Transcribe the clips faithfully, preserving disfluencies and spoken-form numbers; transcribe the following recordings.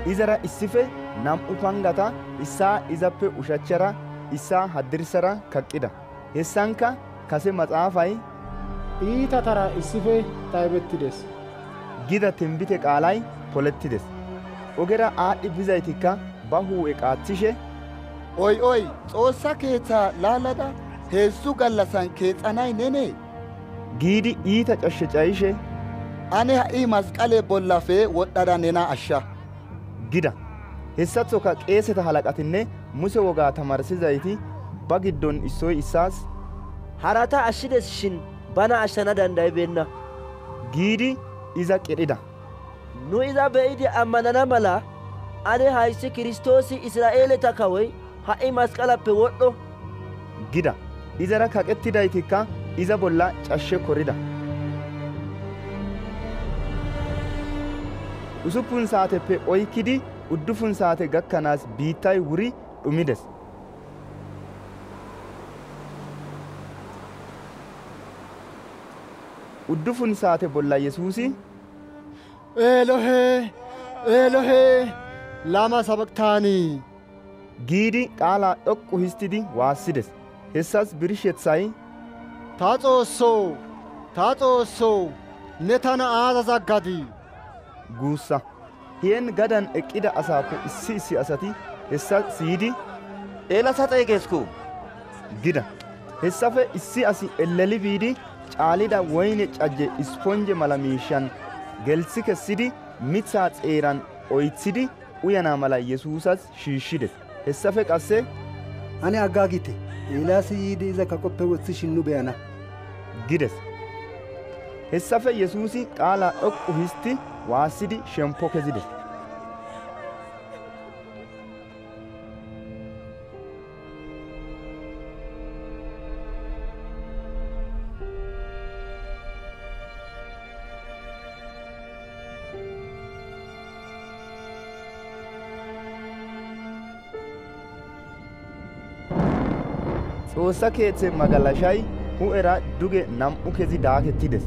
izara issife nam'u pangata issaa izappe ushachchara issaa haddirsara kaqqida. Hessankka kase maxaafay iitatara issife taybettides gida tinbite qaalay polettides. Ogera aadhdhi bizaytikka ba hu'e qaathishe oy oy Xoossa keeththaa laalada heezzu gallassan keexanay nenee giidi iita cashshe cayishe ane ha'i masqalee bollafe wodhdhada nena ashsha gida. Hessaththoka qeeseta halaqatinne Muse wogaa tamarsizayti ba giddon issoy issaas harata ashshides shin bana ashshana dandaybeenna giidi iza qidhida. Nu iza be'idi ammanana mala ane hayssi Kiristoosi Israa'eeleta kawoy ha'i masqalappe wodhdho gida. Izara kaqettidaytikka iza bolla cashshe korida. Usuppun saateppe oykkidi uddufun saate gakkanaas biittay wuri dhumides. Uddufun saate bolla Yesuusi Elohe Elohe lama sabaqtaanii giidi qaalaa dhoqqu histidi waassides. Hessas birshshethay ta Xoossoo ta Xoossoo ne tana aazas aggadii guussa. Heen gadan eqqida asaappe issi issi asati hessa siyidi Eelasa xeygeeskko gida. Hessafe issi asi elleli biidi caalida woyne cajje isponje mala miishshan gelsi kessidi mithaa xeeran oythidi uyana mala Yesuusas shiishshides. Hessafe qasse ane aggaagite Eelaasi yiidi iza kaqoppe wothishin nu be'ana gides. Hessafe Yesuusi qaalaa dhoqqu histi waassidi shemppo kezides. Xoossa keeththe magalashay hu'era duge nam'u kezi daakettides.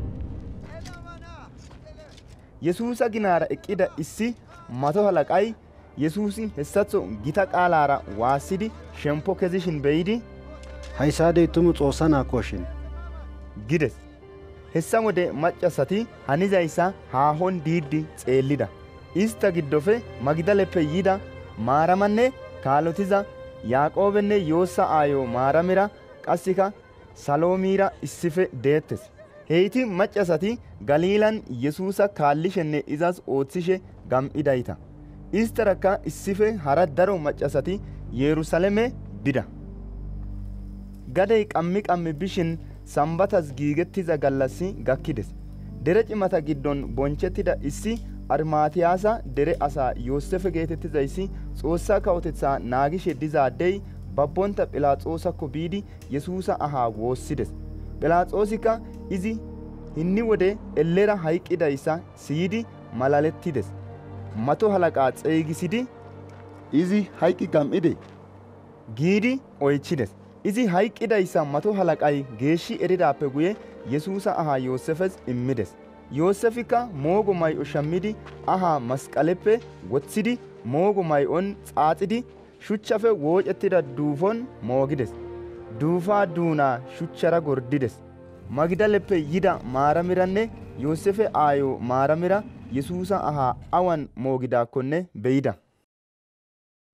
Yesuusa ginaara eqqida issi mato halaqay Yesuusi hessatho gita qaalaara waassidi shemppo kezishin be'idi hayssaadey tumu Xoossa naakkooshin gides. Hessa wode maccasati hanizayssa haahon diiddi xeellida. Istta giddofe Magdaleppe yida Maaramanne kaalotiza Yaaqoobenne Yoossa aayo Maaramira qassika Saloomiira issife deettes. Heyti maccasati Galiilan Yesuusa kaallishenne izas oothishe gam'idayta. Istarakka issife hara daro maccasati Yerusaaleme bida. Gadey qammi qammi bishin Sambatas giigettiza gallassi gakkides. Dere cimata giddon bonchettida issi Armaatiyaasa dere asaa Yoosefe geetettizayssi Xoossaa kawotetsaa naagishe dizaadey babbonta Phiilaaxoosakko biidi Yesuusa ahaa woossides. Phiilaaxoosikka izi hinni wode ellera hayqqidayssa siyidi malalettides. Mato halaqaa xeygisidi izi hayqqi gam'ide giidi oychides. Izi hayqqidayssa mato halaqay geeshshi eridaappe guye Yesuusa ahaa Yoosefes immides. Yoosefikka moogo may'o shammidi ahaa masqaleppe woththidi moogo may'on xaaxidi shuchchafe woocettida duufon moogides. Duufaa duunaa shuchchara gordides. Magdaleppe yida Maaramiranne Yoosefe aayo Maaramira Yesuusa ahaa awan moogidaakkonne be'ida.